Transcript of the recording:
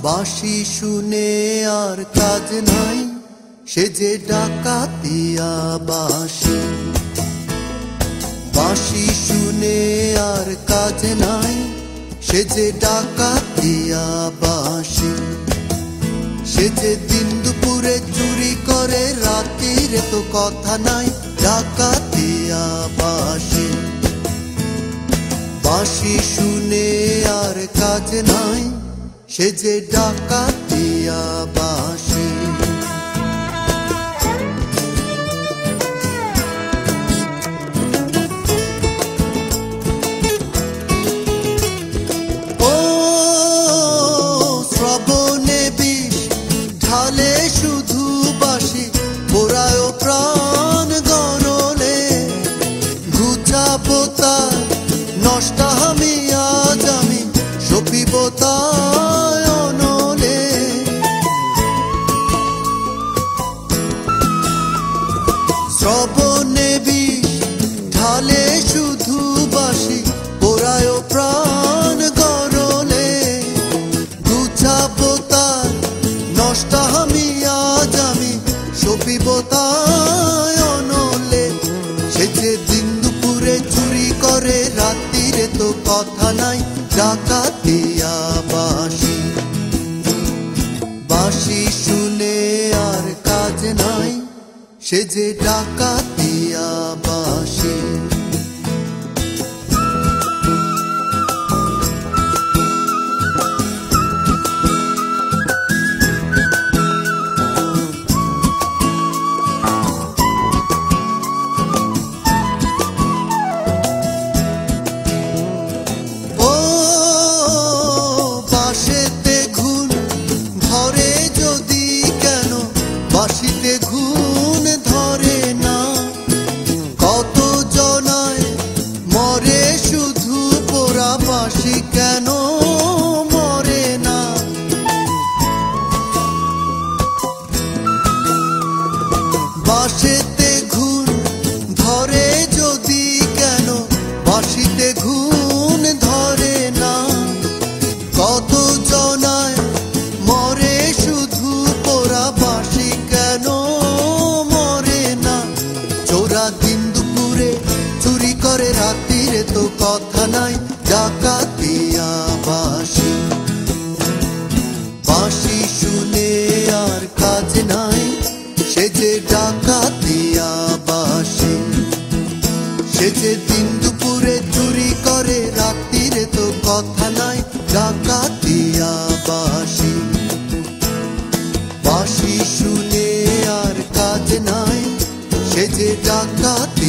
বাঁশি শুনে আর কাজ নাই, সে যে ডাকাতিয়া বাঁশি। বাঁশি শুনে আর কাজ নাই, সে যে ডাকাতিয়া বাঁশি। সে যে দিন দুপুরে চুরি করে, রাতিরে তো কথা নাই, ডাকাতিয়া বাঁশি। বাঁশি শুনে আর কাজ নাই, সে যে ডাকাতিয়া বাঁশি। ও শ্রবণে বিষ ঢালে শুধু বাঁশি, পোড়ায় প্রাণ গণলে। ঘুচাবো তার নষ্ট আমি, আজ আমি সপিব তাই অনলে। শ্রবণে বিষ ঢালে শুধু বাঁশি, পোড়ায় প্রাণ গরলে। ঘুচাবো তার নষ্ট আমি, আজ আমি সপিব তাই অনলে। সে যে দিন দুপুরে চুরি করে, রাত্রিরে তো কথা নাই, ডাকাতিয়া বাঁশি। বাঁশি শুনে আর কাজ নাই, সে যে ডাকাতিয়া বাঁশি। বাঁশিতে ঘুণ ধরে না, কত জনায় মরে শুধু পোড়া বাঁশি কেন মরে না। বাঁশিতে ঘুণ ধরে যদি কেন, বাঁশিতে ঘুণ ধরে না। কত জনায় মরে শুধু পোড়া বাঁশি কেন মরে না। চোরা দিন দুপুরে চুরি করে, রাত্রিরে তো কথা নাই, ডাকাতিয়া বাঁশি। বাঁশি শুনে আর কাজ নাই, সে যে ডাকাতিয়া বাঁশি। সে যে দিন দুপুরে চুরি করে, রাত্রিরে তো কথা নাই, ডাকাতিয়া বাঁশি। বাঁশি শুনে আর কাজ নাই, সে যে ডাকাত